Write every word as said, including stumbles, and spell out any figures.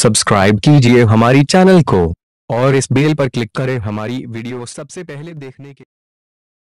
subscribe कीजिए हमारी channel को और इस बेल पर क्लिक करें हमारी वीडियो सबसे पहले देखने के